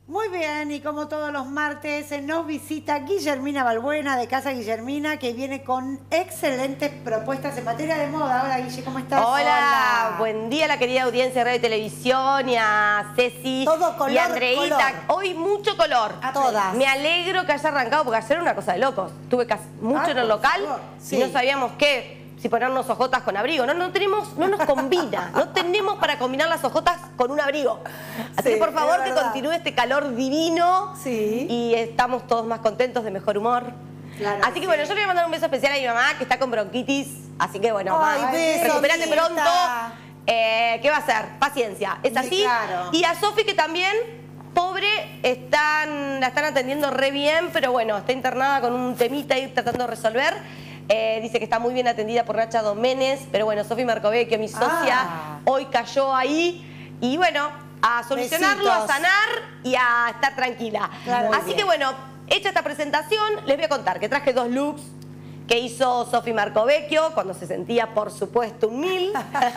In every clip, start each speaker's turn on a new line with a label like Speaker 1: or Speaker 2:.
Speaker 1: Muy bien, y como todos los martes nos visita Guillermina Balbuena de Casa Guillermina, que viene con excelentes propuestas en materia de moda. Hola Guille, ¿cómo estás?
Speaker 2: Hola, buen día a la querida audiencia de Radio y Televisión y a Ceci
Speaker 1: Todo color,
Speaker 2: y a Andreita.
Speaker 1: color.
Speaker 2: Hoy mucho color.
Speaker 1: A todas.
Speaker 2: Me alegro que haya arrancado porque ayer era una cosa de locos. Estuve mucho en el local
Speaker 1: sí.
Speaker 2: y no sabíamos si ponernos ojotas con abrigo. No nos combina. No tenemos para combinar las ojotas con un abrigo. Así que por favor que continúe este calor divino.
Speaker 1: Sí.
Speaker 2: Y estamos todos más contentos, de mejor humor.
Speaker 1: Claro,
Speaker 2: así que bueno, yo le voy a mandar un beso especial a mi mamá que está con bronquitis. Así que bueno,
Speaker 1: ay,
Speaker 2: mamá,
Speaker 1: beso,
Speaker 2: recupérate
Speaker 1: Rita.
Speaker 2: pronto. ¿Qué va a hacer? Paciencia. Es así.
Speaker 1: Claro.
Speaker 2: Y a Sofi que también, pobre, la están atendiendo re bien, pero bueno, está internada con un temita y tratando de resolver. Dice que está muy bien atendida por Nacha Doménez, pero bueno, Sofi Marcovecchio, mi socia, hoy cayó ahí. Y bueno, a solucionarlo,
Speaker 1: besitos.
Speaker 2: a sanar y a estar tranquila.
Speaker 1: Claro,
Speaker 2: así que bueno, hecha esta presentación, les voy a contar que traje 2 looks que hizo Sofi Marcovecchio cuando se sentía, por supuesto, un 1000.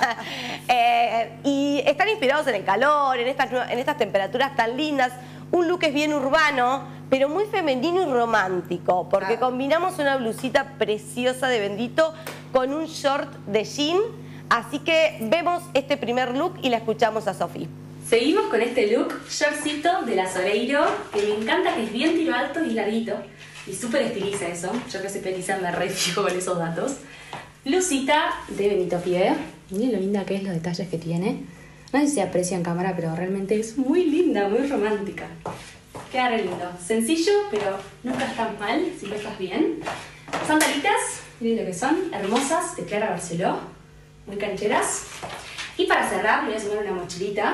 Speaker 2: Y están inspirados en el calor, en estas temperaturas tan lindas. Un look es bien urbano, pero muy femenino y romántico, porque combinamos una blusita preciosa de Bendito con un short de jean. Así que vemos este primer look y la escuchamos a Sofi.
Speaker 3: Seguimos con este look, shortcito de la Soreiro, que me encanta, que es bien tiro alto y larguito. Y súper estiliza eso. Yo que soy petiza me re fijo con esos datos. Blusita de Benito Pie. Miren lo linda que es, los detalles que tiene. No sé si se aprecia en cámara, pero realmente es muy linda, muy romántica. Queda re lindo. Sencillo, pero nunca estás mal, siempre estás bien. Sandalitas, miren lo que son, hermosas, de Clara Barceló. Muy cancheras. Y para cerrar, me voy a sumar una mochilita.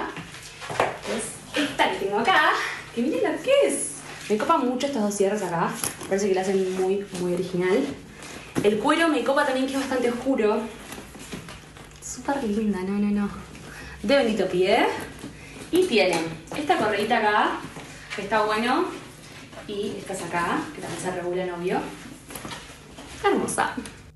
Speaker 3: Que es esta que tengo acá. Que miren lo que es. Me copan mucho estos 2 cierres acá. Me parece que la hacen muy, muy original. El cuero me copa también, que es bastante oscuro. Súper linda, no. De Bendito Pie. Y tiene esta correita acá, que está bueno. Y estas acá, que también se regulan, obvio. Hermosa.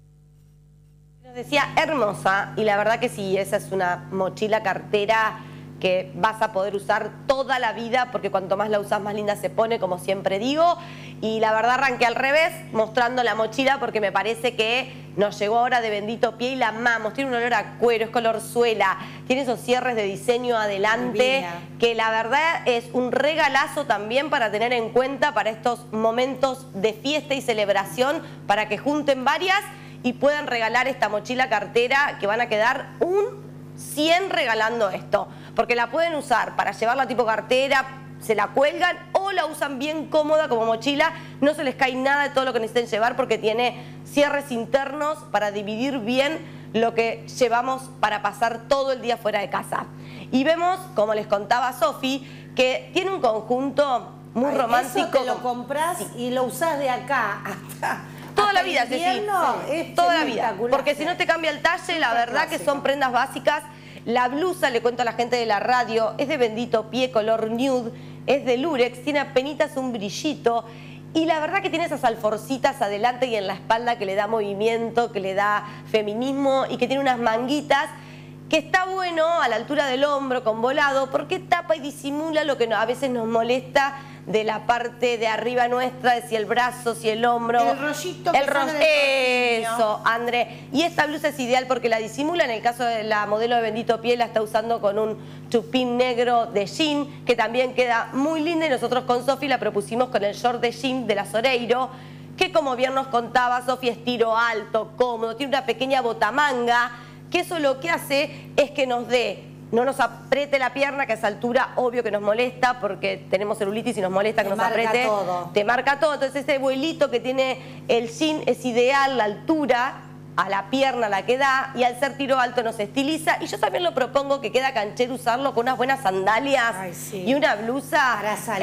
Speaker 2: Nos decía hermosa, y la verdad que sí, esa es una mochila cartera que vas a poder usar toda la vida, porque cuanto más la usas más linda se pone, como siempre digo. Y la verdad arranqué al revés, mostrando la mochila, porque me parece que nos llegó ahora de Bendito Pie y la amamos. Tiene un olor a cuero, es color suela, tiene esos cierres de diseño adelante,
Speaker 1: Divina.
Speaker 2: que la verdad es un regalazo también para tener en cuenta para estos momentos de fiesta y celebración, para que junten varias y puedan regalar esta mochila cartera, que van a quedar un 100 regalando esto, porque la pueden usar para llevarla tipo cartera, se la cuelgan o la usan bien cómoda como mochila, no se les cae nada de todo lo que necesiten llevar porque tiene cierres internos para dividir bien lo que llevamos para pasar todo el día fuera de casa. Y vemos, como les contaba Sofi, que tiene un conjunto muy romántico.
Speaker 1: Eso te lo compras y lo usás de acá hasta...
Speaker 2: Toda la vida, Ceci. Toda la vida. Porque si no te cambia el talle, la verdad que son prendas básicas. La blusa, le cuento a la gente de la radio, es de Bendito Pie, color nude, es de lurex, tiene apenitas un brillito. Y la verdad que tiene esas alforcitas adelante y en la espalda que le da movimiento, que le da feminismo y que tiene unas manguitas que está bueno a la altura del hombro, con volado, porque tapa y disimula lo que a veces nos molesta de la parte de arriba nuestra, de si el brazo, si el hombro.
Speaker 1: El rollito que sale del tornillo.
Speaker 2: Eso, André. Y esta blusa es ideal porque la disimula. En el caso de la modelo de Bendito Pie, la está usando con un chupín negro de jean, que también queda muy linda. Y nosotros con Sofi la propusimos con el short de jean de la Soreiro, que como bien nos contaba Sofi, es tiro alto, cómodo, tiene una pequeña botamanga, que eso lo que hace es que no nos apriete la pierna, que a esa altura obvio que nos molesta porque tenemos celulitis y nos molesta que nos apriete. Te marca todo. Entonces ese vuelito que tiene el jean es ideal, la altura a la pierna la que da, y al ser tiro alto nos estiliza. Y yo también lo propongo que queda canchero usarlo con unas buenas sandalias y una blusa.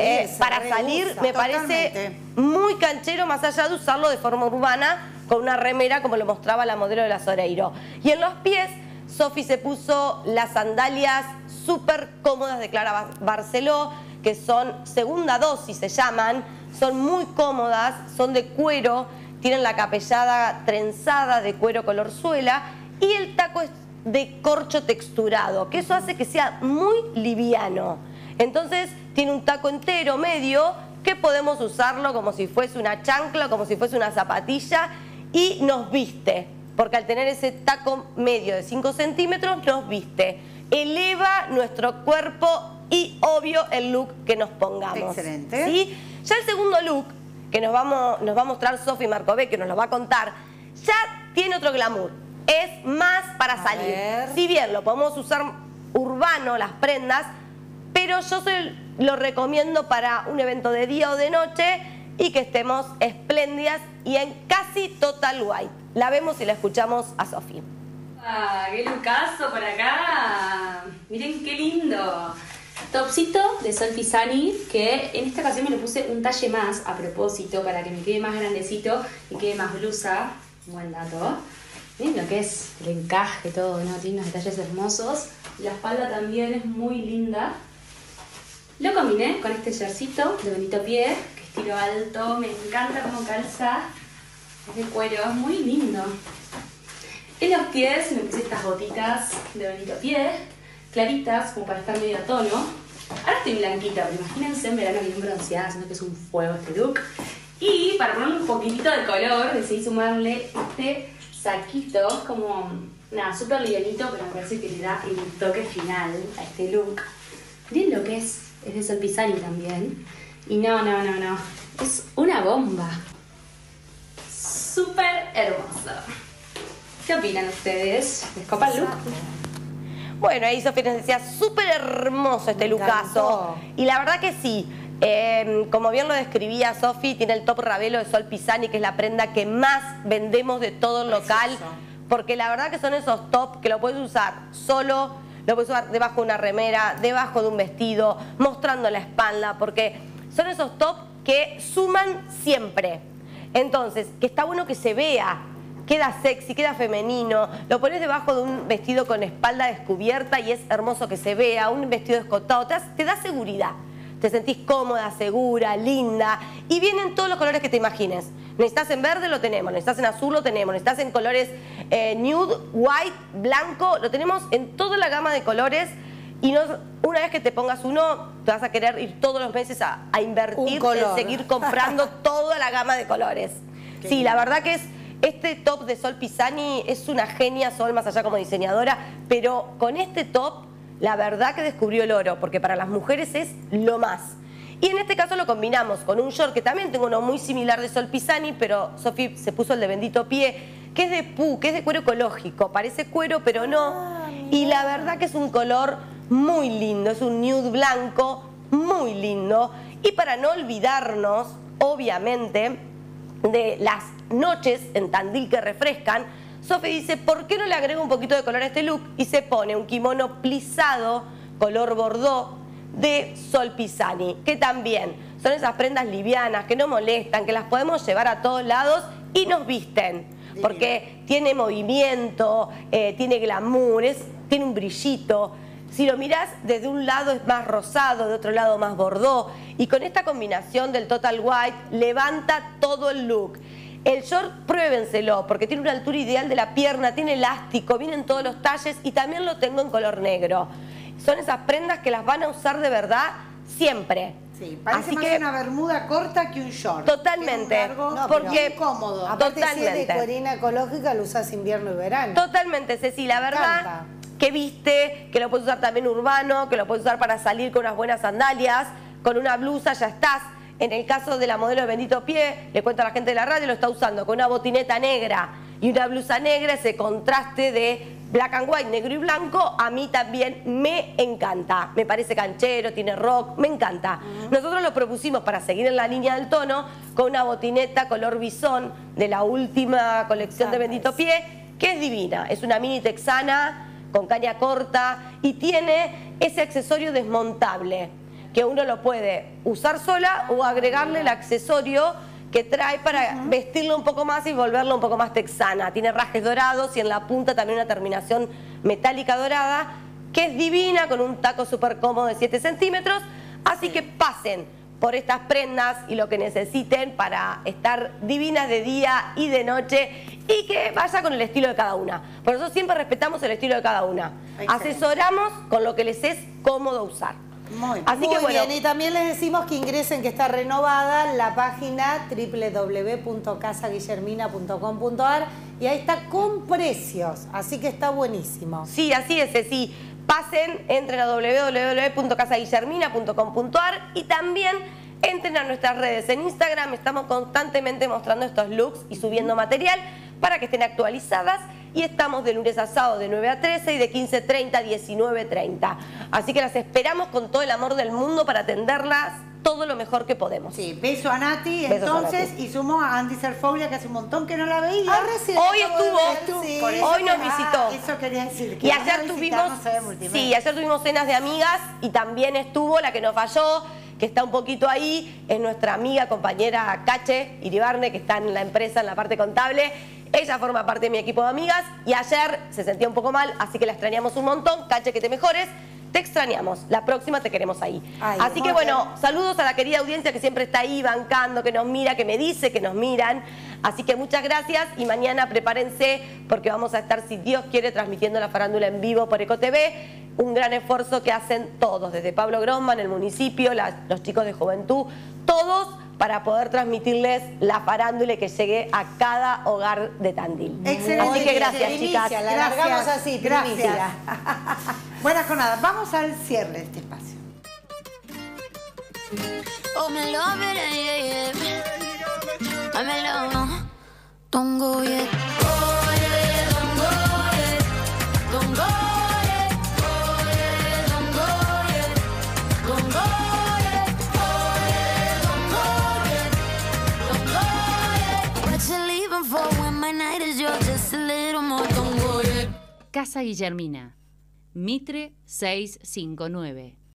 Speaker 1: Para salir,
Speaker 2: me parece muy canchero, más allá de usarlo de forma urbana con una remera como lo mostraba la modelo de la Soreiro. Y en los pies, Sofi se puso las sandalias súper cómodas de Clara Barceló, que son segunda dosis, se llaman, son muy cómodas, son de cuero, tienen la capellada trenzada de cuero color suela y el taco es de corcho texturado, que eso hace que sea muy liviano. Entonces tiene un taco entero, medio, que podemos usarlo como si fuese una chancla, como si fuese una zapatilla y nos viste. Porque al tener ese taco medio de 5 centímetros nos viste. Eleva nuestro cuerpo y obvio el look que nos pongamos.
Speaker 1: Excelente.
Speaker 2: ¿Sí? Ya el segundo look que nos va a mostrar Sofi Marcové, que nos lo va a contar, ya tiene otro glamour. Es más para salir. Si bien lo podemos usar urbano, las prendas, pero yo lo recomiendo para un evento de día o de noche y que estemos espléndidas y en casi total white. La vemos y la escuchamos a Sofi.
Speaker 3: ¡Ah, qué lucazo por acá! Miren qué lindo. Topsito de Sol Pisani, que en esta ocasión me lo puse un talle más a propósito para que me quede más grandecito y quede más blusa. Buen dato. Miren lo que es el encaje, todo, ¿no? Tiene unos detalles hermosos. La espalda también es muy linda. Lo combiné con este shortcito de Bendito Pie, que es tiro alto. Me encanta cómo calza. Es de cuero, es muy lindo. En los pies me puse estas botitas de Bendito Pie, claritas, como para estar medio a tono. Ahora estoy blanquita, pero imagínense en verano bien bronceada, siendo que es un fuego este look. Y para ponerle un poquitito de color, decidí sumarle este saquito, como, nada, súper livianito, pero me parece que le da el toque final a este look. Miren lo que es de Sol Pisani también. Y no, es una bomba. Súper hermosa. ¿Qué opinan ustedes? ¿Les copa el look?
Speaker 2: Bueno, ahí Sofía nos decía, súper hermoso este lookazo. Y la verdad que sí. Como bien lo describía Sofi, tiene el top Ravelo de Sol Pisani, que es la prenda que más vendemos de todo el local. Porque la verdad que son esos top que lo puedes usar solo, lo puedes usar debajo de una remera, debajo de un vestido, mostrando la espalda, porque son esos top que suman siempre. Entonces, que está bueno que se vea. Queda sexy, queda femenino, lo pones debajo de un vestido con espalda descubierta y es hermoso que se vea, un vestido escotado, te da seguridad. Te sentís cómoda, segura, linda y vienen todos los colores que te imagines. Necesitas en verde, lo tenemos, necesitas en azul, lo tenemos, necesitas en colores nude, white, blanco, lo tenemos en toda la gama de colores y una vez que te pongas uno, te vas a querer ir todos los meses a invertir en seguir comprando toda la gama de colores. Sí, la verdad que este top de Sol Pisani es una genia, Sol, más allá como diseñadora, pero con este top, la verdad que descubrió el oro, porque para las mujeres es lo más. Y en este caso lo combinamos con un short, que también tengo uno muy similar de Sol Pisani, pero Sofi se puso el de Bendito Pie, que es de pu, que es de cuero ecológico, parece cuero, pero no. Y la verdad que es un color muy lindo, es un nude blanco, muy lindo. Y para no olvidarnos, obviamente, de las noches en Tandil que refrescan, Sofi dice, ¿por qué no le agrego un poquito de color a este look? Y se pone un kimono plisado, color bordeaux, de Sol Pisani, que también son esas prendas livianas, que no molestan, que las podemos llevar a todos lados y nos visten. Porque tiene movimiento, tiene glamour, tiene un brillito. Si lo mirás, desde un lado es más rosado, de otro lado más bordeaux. Y con esta combinación del Total White, levanta todo el look. El short, pruébenselo, porque tiene una altura ideal de la pierna, tiene elástico, vienen todos los talles y también lo tengo en color negro. Son esas prendas que las van a usar de verdad siempre.
Speaker 1: Sí, parece más una bermuda corta que un short.
Speaker 2: Totalmente.
Speaker 1: Largo,
Speaker 2: porque
Speaker 1: cómodo.
Speaker 4: Aparte, si es de cuerina ecológica, lo usas invierno y verano.
Speaker 2: Totalmente, Ceci, la verdad que viste, que lo puedes usar también urbano, que lo puedes usar para salir con unas buenas sandalias, con una blusa ya estás. En el caso de la modelo de Bendito Pie, le cuento a la gente de la radio, lo está usando con una botineta negra y una blusa negra, ese contraste de black and white, negro y blanco, a mí también me encanta. Me parece canchero, tiene rock, me encanta. Nosotros lo propusimos para seguir en la línea del tono con una botineta color bisón de la última colección de Bendito Pie, que es divina. Es una mini texana con caña corta y tiene ese accesorio desmontable, que uno lo puede usar sola o agregarle el accesorio que trae para vestirlo un poco más y volverlo un poco más texana. Tiene rajes dorados y en la punta también una terminación metálica dorada, que es divina, con un taco súper cómodo de 7 centímetros. Así que pasen por estas prendas y lo que necesiten para estar divinas de día y de noche y que vaya con el estilo de cada una. Por eso siempre respetamos el estilo de cada una. Asesoramos con lo que les es cómodo usar.
Speaker 1: Muy
Speaker 2: Así que
Speaker 4: Muy
Speaker 2: bueno,
Speaker 4: bien, y también les decimos que ingresen, que está renovada la página www.casaguillermina.com.ar y ahí está con precios, así que está buenísimo.
Speaker 2: sí, así es, sí. Pasen, entren a www.casaguillermina.com.ar y también entren a nuestras redes. En Instagram estamos constantemente mostrando estos looks y subiendo material para que estén actualizadas. Y estamos de lunes a sábado de 9 a 13 y de 15:30 a 19:30. Así que las esperamos con todo el amor del mundo para atenderlas todo lo mejor que podemos.
Speaker 1: Sí, beso a Nati,
Speaker 2: Besos
Speaker 1: entonces,
Speaker 2: a Nati.
Speaker 1: y sumo a Andy Serfoglia, que hace un montón que no la veía.
Speaker 4: recién
Speaker 2: Hoy
Speaker 4: acabo de
Speaker 2: estuvo,
Speaker 4: ver, sí.
Speaker 1: Por eso
Speaker 2: hoy nos
Speaker 1: que-
Speaker 2: visitó.
Speaker 1: Eso quería decir.
Speaker 2: Y ayer tuvimos, ayer tuvimos cenas de amigas y también estuvo la que nos falló, que está un poquito ahí, es nuestra amiga, compañera Cache Iribarne, que está en la empresa, en la parte contable. Ella forma parte de mi equipo de amigas y ayer se sentía un poco mal, así que la extrañamos un montón. Cache, que te mejores. Te extrañamos. La próxima te queremos ahí.
Speaker 4: Ay,
Speaker 2: así que
Speaker 4: muy
Speaker 2: bueno,
Speaker 4: bien.
Speaker 2: saludos a la querida audiencia que siempre está ahí bancando, que nos mira, que me dice que nos miran. Así que muchas gracias y mañana prepárense porque vamos a estar, si Dios quiere, transmitiendo la farándula en vivo por EcoTV. Un gran esfuerzo que hacen todos, desde Pablo Grossman, el municipio, los chicos de Juventud, todos para poder transmitirles la farándula y que llegue a cada hogar de Tandil.
Speaker 1: Excelente.
Speaker 2: Así que gracias,
Speaker 4: Primicia,
Speaker 2: chicas.
Speaker 4: la largamos así,
Speaker 1: gracias.
Speaker 4: primicia.
Speaker 1: Buenas jornadas. Vamos al cierre de este espacio.
Speaker 5: Oh, me love it, yeah, yeah. I me love, no. Don't go yet. Oh, yeah, don't go yet. Don't go yet. Oh, yeah, don't go yet. Don't go yet. Oh, yeah, don't go yet. Don't go yet. What you leaving for when my night is yours? Just a little more. Don't go yet.
Speaker 6: Casa Guillermina, Mitre 659.